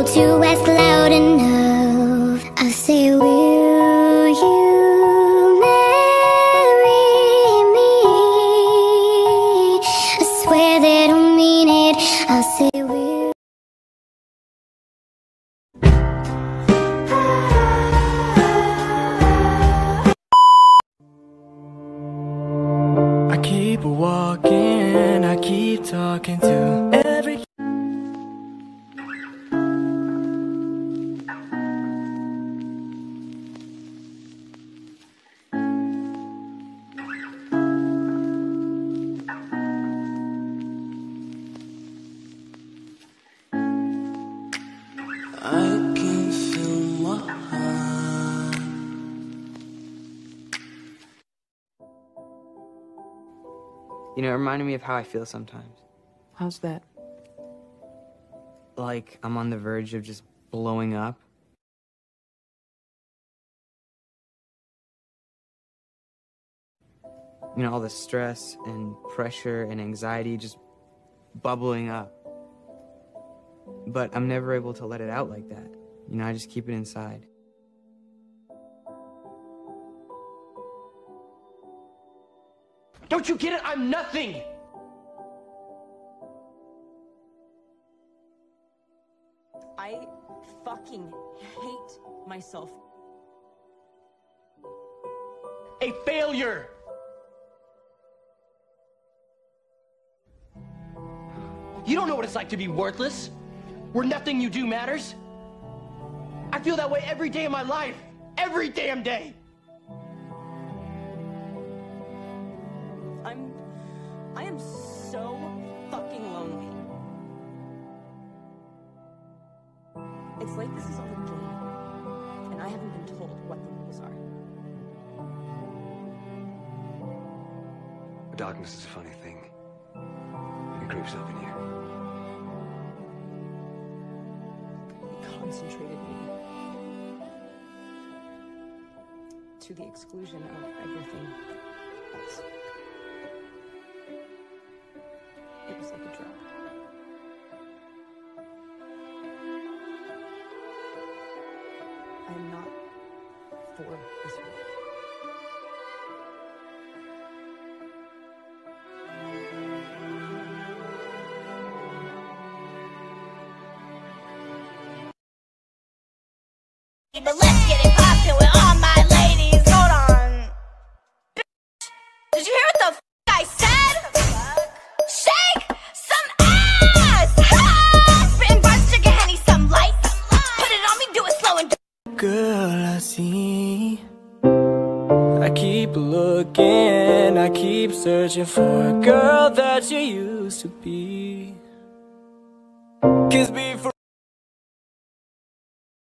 to ask loud enough. I say, will you marry me? I swear that I mean it. I'll say, will. I keep walking, I keep talking to every. I can feel my heart. You know, it reminded me of how I feel sometimes. How's that? Like I'm on the verge of just blowing up. You know, all the stress and pressure and anxiety just bubbling up. But I'm never able to let it out like that. You know, I just keep it inside. Don't you get it? I'm nothing! I fucking hate myself. A failure! You don't know what it's like to be worthless, where nothing you do matters. I feel that way every day of my life. Every damn day! I am so fucking lonely. It's like this is all a game, and I haven't been told what the rules are. Darkness is a funny thing. It creeps up in you. It concentrated me to the exclusion of everything else. It was like a drug. I am not for this world. But let's get it poppin' with all my ladies. Hold on. Did you hear what the f I said? Shake some ass! Spittin' bars, chicken henny, some lights. Put it on me, do it slow and Girl, I see. I keep looking, I keep searching for a girl that you used to be. 'Cause before